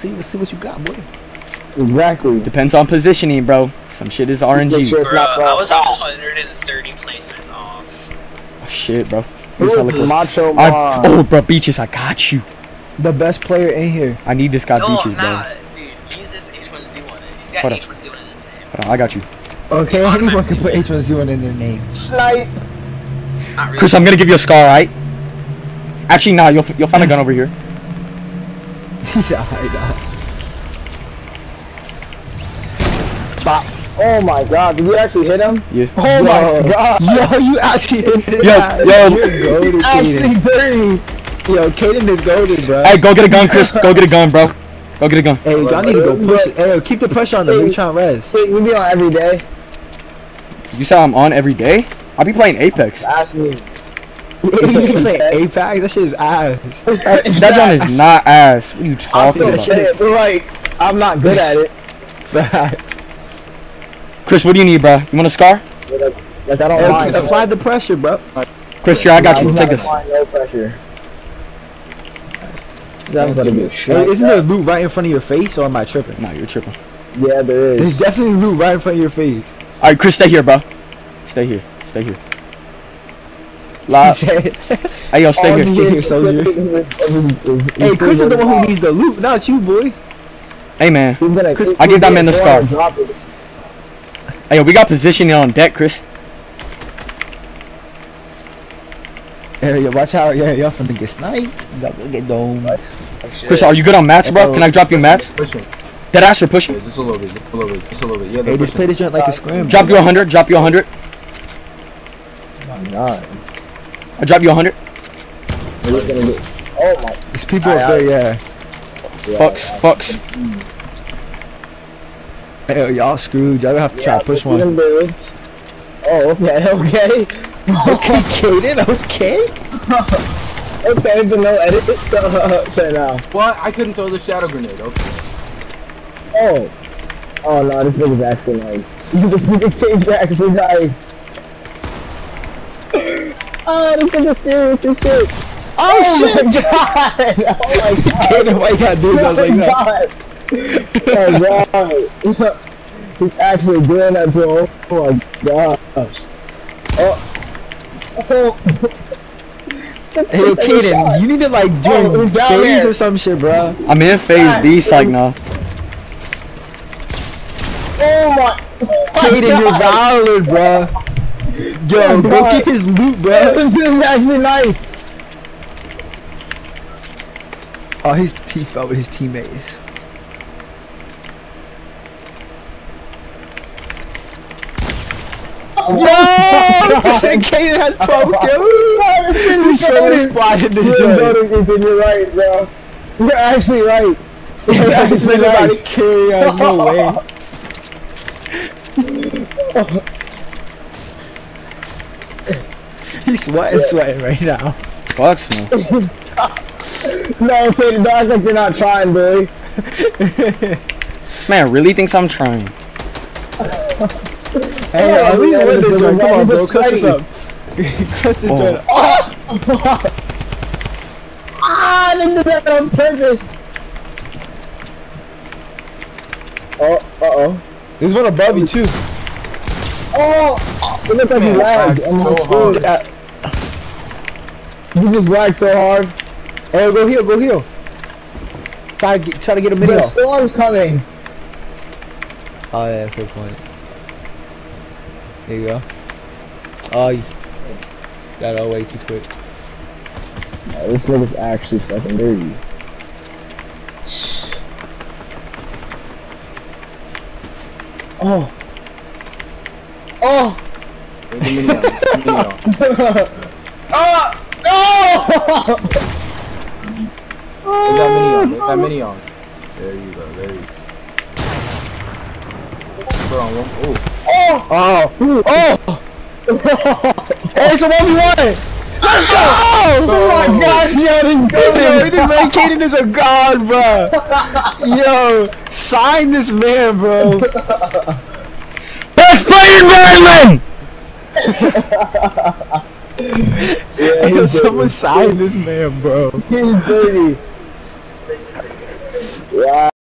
Let's see what you got, boy. Exactly. Depends on positioning, bro. Some shit is RNG. Sure Bro, I was 130 placements off. Oh, shit, bro. Who is Macho Man? Oh, bro, Beaches, I got you. The best player in here. I need this guy, No, Beaches, nah, bro. dude. Use this H1Z1. She's got Hold up. H1Z1 in his name. Hold on, I got you. Okay, anyone can put H1Z1 in their name. Snipe. Not really. Chris, I'm gonna give you a scar, right? Actually, nah, you'll find a gun over here. He's alright, Bop. Oh my god, did you actually hit him? Yeah. Oh my god. Yo, you actually hit this Yo, guy. yo. You're goated, Actually dirty. Caden. Yo, Caden is goated, bro. Hey, go get a gun, Chris. Go get a gun, bro. Go get a gun. Hey, y'all need to go push it. Hey, yo, keep the pressure on them. We trying to res. Hey, we be on every day. You said I'm on every day? I'll be playing Apex. Ask me. You can play Apex? That shit is ass. That joint is not ass. What are you talking that about? shit. But like, I'm not good at it. Facts. Chris, what do you need, bro? You want a scar? Like I don't Hey, mind. apply the pressure, bro. Chris, here, I got you. I'm Take not this. applying no pressure. That's gonna be a shit. Hey, isn't there loot right in front of your face, or am I tripping? Nah, you're tripping. Yeah, there There's is. definitely loot right in front of your face. Alright, Chris, stay here, bro. Stay here. Stay here. Lock. Hey, yo, stay here. Stay here, soldier. Hey, Chris is the one who needs the loot, not you, boy. Hey, man. Chris, I give that man the scar. Drop it. Hey, yo, we got positioning on deck, Chris. Hey, yo, watch out. Yeah, y'all finna get sniped. You gotta get domed. Chris, are you good on mats, bro? Can I drop you mats? Pushing. Dead ass or pushing? Just a little bit, just a little bit, just a little bit. Yeah, Hey, just play this joint like a scram. Drop you 100. Drop you 100. God. I drop you 100. We're gonna get. Oh my. There's people up there, yeah. Fucks. Hey, yo, y'all screwed. Y'all gonna have to try to push see one. them dudes. Oh, okay. Okay, Caden, okay. Okay, but no edit. Say now. What? I couldn't throw the shadow grenade. Okay. Oh. Oh no, this nigga's actually nice. This nigga Cade's actually nice. Oh, this nigga's serious as shit. Oh shit! My god! Oh my god! Caden, why you gotta do those like that? Oh god! He's actually doing that to him. Oh my gosh! Oh! Hey, yo, Caden, you need to like join who's down phase there? or some shit, bro. I'm in phase B, psych now. Oh my! Caden, you're valid, bro. Yo, go get his loot, bro. This is actually nice. Oh, he fell with his teammates. Yo! Caden has 12 kills! He's so squad in this joint. You're right, bro. You're actually right. He's actually about nice. to carry on, no way. He's sweating right now. Fucks, man. No, Kaden, don't act like you're not trying, boy. Man really thinks I'm trying. Hey, yo, at least win this joint. Come on, bro. He's Cuss this sweaty. up. Cuss this joint up. Ah, they did that on purpose. Oh, uh-oh. There's one above you, too. Oh, it looked like you lagged on my screen. You just lagged so hard. Hey, go heal, go heal. Try to get a mini The off. storm's coming. Oh, yeah, good point. There you go. Oh, you got out way too quick. Oh, this nigga's actually fucking dirty. Oh. Oh. There's a mini on. Oh. Oh. There's that mini on. There's that mini on. There you go. There you go. Put on one. Oh. Oh! Oh! Hey, it's a 1v1! Let's go! Oh my god, yo, this This man Caden is a god, bro! Yo, sign this man, bro! Best player in Maryland! Yeah, Yo, someone sign this man, bro! He's dirty. Wow.